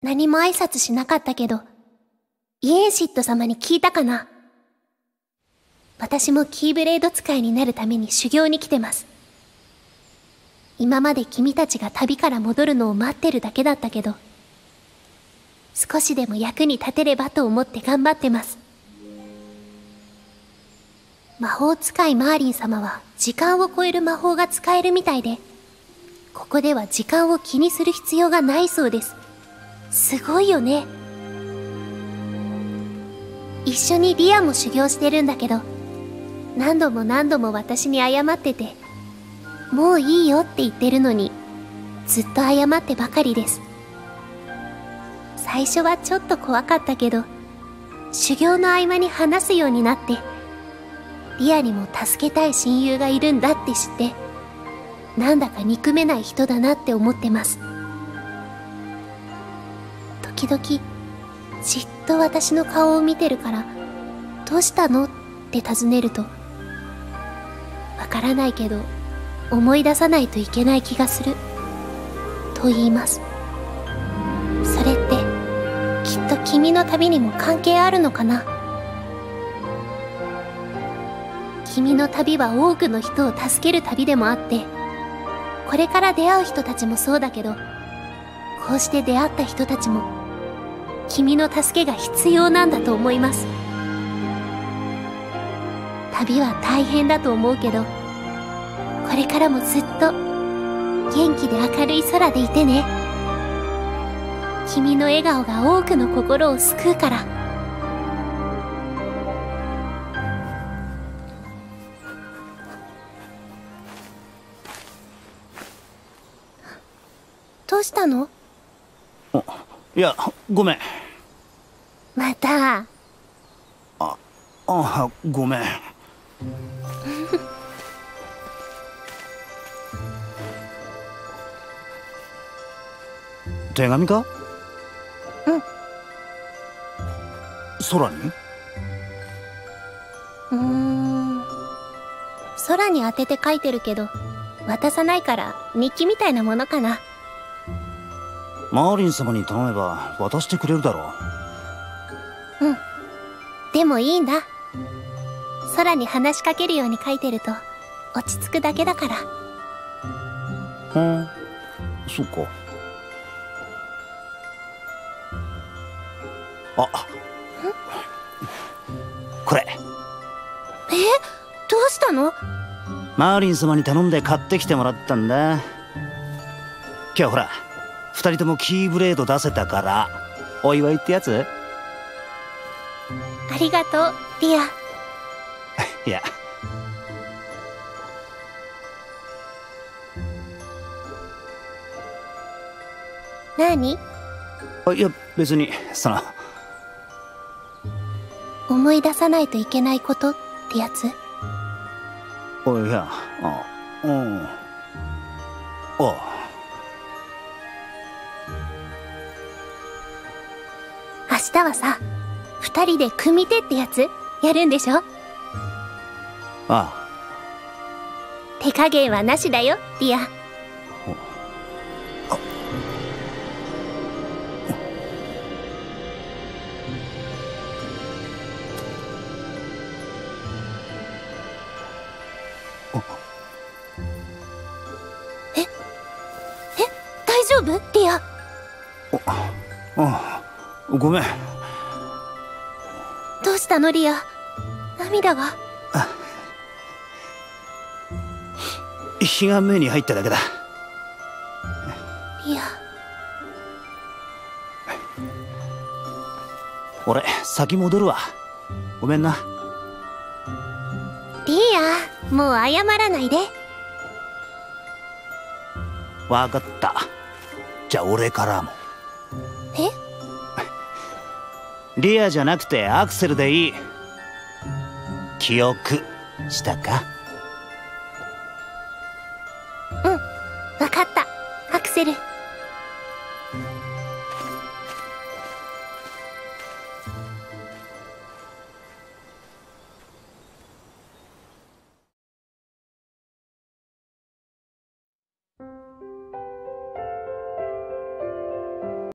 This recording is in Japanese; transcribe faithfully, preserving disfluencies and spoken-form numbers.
何も挨拶しなかったけど、イエンシット様に聞いたかな？私もキーブレード使いになるために修行に来てます。今まで君たちが旅から戻るのを待ってるだけだったけど、少しでも役に立てればと思って頑張ってます。魔法使いマーリン様は時間を超える魔法が使えるみたいで、ここでは時間を気にする必要がないそうです。すごいよね。一緒にリアも修行してるんだけど、何度も何度も私に謝ってて、もういいよって言ってるのに、ずっと謝ってばかりです。最初はちょっと怖かったけど、修行の合間に話すようになって、リアにも助けたい親友がいるんだって知って、なんだか憎めない人だなって思ってます。時々、じっと私の顔を見てるから、どうしたのって尋ねると、わからないけど、思い出さないといけない気がする、と言います。それって、きっと君の旅にも関係あるのかな。君の旅は多くの人を助ける旅でもあって、これから出会う人たちもそうだけど、こうして出会った人たちも、君の助けが必要なんだと思います。旅は大変だと思うけど、これからもずっと元気で明るい空でいてね。君の笑顔が多くの心を救うから。どうしたの？ いや、ごめん。 また。 あ、あ、ごめん。手紙か？ うん。 空に？ うーん。空に当てて書いてるけど、渡さないから日記みたいなものかな。 マーリン様に頼めば渡してくれるだろう。うん。でもいいんだ。空に話しかけるように書いてると落ち着くだけだから。 ふん、そっか。あ、これ。 え？どうしたの？ マーリン様に頼んで買ってきてもらったんだ。今日ほら二人ともキーブレード出せたからお祝いってやつ？ ありがとう、リア。 いや。 何？ あ、いや別にその思い出さないといけないことってやつ？ おいや、あ、うん。ああ。 明日はさ、二人で組手ってやつやるんでしょ？ ああ。 手加減はなしだよ、リア。え？え？大丈夫？リア。 ああ、ごめん。 どうしたの、リア。涙が。 日が目に入っただけだ。 リア。 俺先戻るわ。ごめんな。 リア、もう謝らないで。 わかった。じゃあ俺からも。 え？ リアじゃなくてアクセルでいい。記憶したか？ うん、わかった。アクセル。